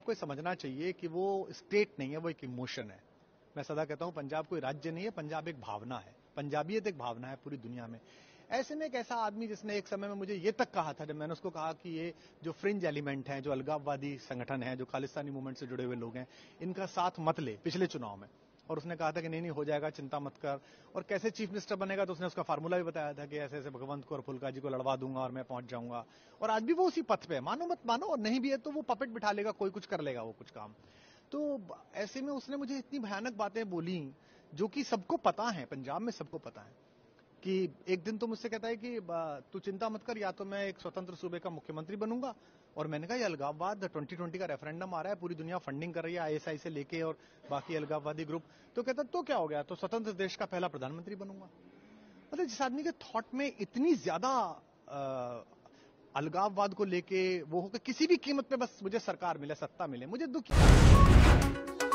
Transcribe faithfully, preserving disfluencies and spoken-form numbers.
को समझना चाहिए कि वो स्टेट नहीं है, वो एक इमोशन है। मैं सदा कहता हूं पंजाब कोई राज्य नहीं है, पंजाब एक भावना है, पंजाबियत एक भावना है पूरी दुनिया में। ऐसे में एक ऐसा आदमी जिसने एक समय में मुझे ये तक कहा था, जब मैंने उसको कहा कि ये जो फ्रिंज एलिमेंट हैं, जो अलगाववादी संगठन है, जो खालिस्तानी मूवमेंट से जुड़े हुए लोग हैं, इनका साथ मत ले पिछले चुनाव में। और उसने कहा था कि नहीं नहीं हो जाएगा, चिंता मत कर। और कैसे चीफ मिनिस्टर बनेगा तो उसने उसका फार्मूला भी बताया था कि ऐसे ऐसे भगवंत को और फुल्का जी को लड़वा दूंगा और मैं पहुंच जाऊंगा। और आज भी वो उसी पथ पे है, मानो मत मानो, और नहीं भी है तो वो पपेट बिठा लेगा, कोई कुछ कर लेगा वो कुछ काम। तो ऐसे में उसने मुझे इतनी भयानक बातें बोली जो कि सबको पता है, पंजाब में सबको पता है। कि एक दिन तो मुझसे कहता है कि तू चिंता मत कर, या तो मैं एक स्वतंत्र सूबे का मुख्यमंत्री बनूंगा। और मैंने कहा ये अलगाववाद ट्वेंटी ट्वेंटी का रेफरेंडम आ रहा है, पूरी दुनिया फंडिंग कर रही है आईएसआई से लेके और बाकी अलगाववादी ग्रुप। तो कहता तो क्या हो गया, तो स्वतंत्र देश का पहला प्रधानमंत्री बनूंगा। मतलब जिस आदमी के थॉट में इतनी ज्यादा अलगाववाद को लेके वो हो कि किसी भी कीमत पे बस मुझे सरकार मिले, सत्ता मिले, मुझे दुख